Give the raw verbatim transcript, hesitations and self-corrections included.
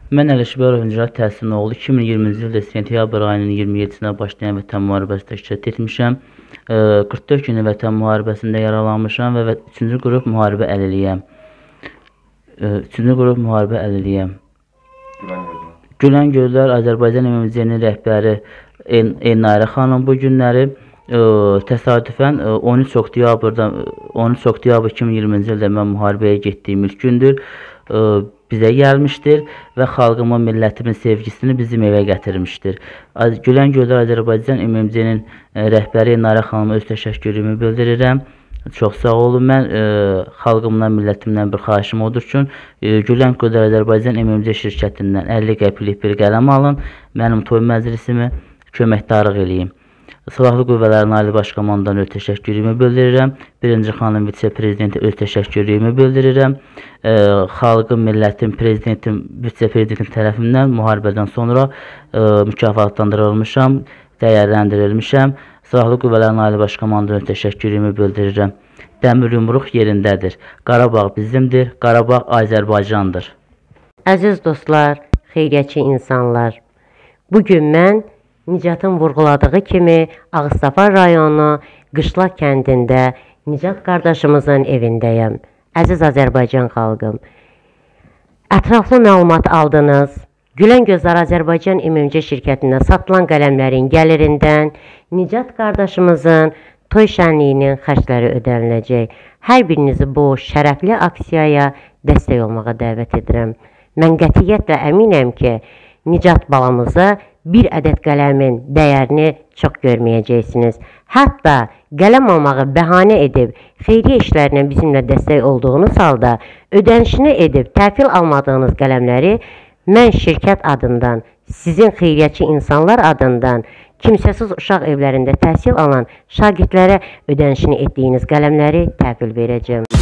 Mən Əlişbərov İncəlat Təhsilin oğlu iki min iyirminci ildə sentyabr ayının iyirmi yeddisinə başlayan Vətən müharibəsində iştirak etmişəm. qırx dörd günlük Vətən müharibəsində yaralanmışam və üçüncü qrup müharibə əlilliyəm. üçüncü qrup müharibə əlilliyəm. Gülən Gözlər Azərbaycan M M C-nin rəhbəri Elnarə xanım bu günləri təsadüfən on üç oktyabr iki min iyirminci ildə mən müharibəyə getdiyim ilk gündür. Bizə gəlmişdir və xalqımın, millətimin sevgisini bizim evə gətirmişdir. Gülən Gözlər Azərbaycan M M C-nin rəhbəri Elnarə xanıma öz təşəkkürümü bildirirəm. Çox sağ olun. Mən xalqımdan, millətimdən bir xahişim odur ki, Gülən Gözlər Azərbaycan M M C şirkətindən əlli qəpiklik bir qələm alın, mənim toy məclisimi köməkdarlıq eləyim. Silahlı Qüvvələrin Ali Baş Komandanına öz təşəkkürümü bildirirəm. Birinci xanım vitse-prezidenti öz təşəkkürümü bildirirəm. Xalqım, millətim, prezidentim, vitse-prezidentim tərəfindən müharibədən sonra mükafatlandırılmışam, dəyərləndirilmişəm. Silahlı Qüvvələrin Ali Baş Komandanına öz təşəkkürümü bildirirəm. Dəmir yumruq yerindədir. Qarabağ bizimdir, Qarabağ Azərbaycandır. Əziz dostlar, xeyriyyətçi insanlar, bugün mən Nicatın vurğuladığı kimi Ağstafa rayonu Qışlaq kəndində Nicat qardaşımızın evindəyəm. Əziz Azərbaycan xalqım, ətraflı məlumat aldınız. Gülən Gözlər Azərbaycan M M C şirkətində satılan qələmlərin gəlirindən Nicat qardaşımızın toy şənliyinin xərcləri ödəniləcək. Hər birinizi bu şərəfli aksiyaya dəstək olmağa dəvət edirəm. Mən qətiyyətlə əminəm ki, Nicat balamıza bir ədəd qələmin dəyərini çox görməyəcəksiniz. Hətta qələm almağı bəhanə edib, xeyriyyə işlərinə bizimlə dəstək olduğunuz halda ödənişini edib, təhvil almadığınız qələmləri mən şirkət adından, sizin xeyriyyətçi insanlar adından, kimsəsiz uşaq evlərində təhsil alan şagirdlərə ödənişini etdiyiniz qələmləri təhvil verəcəm.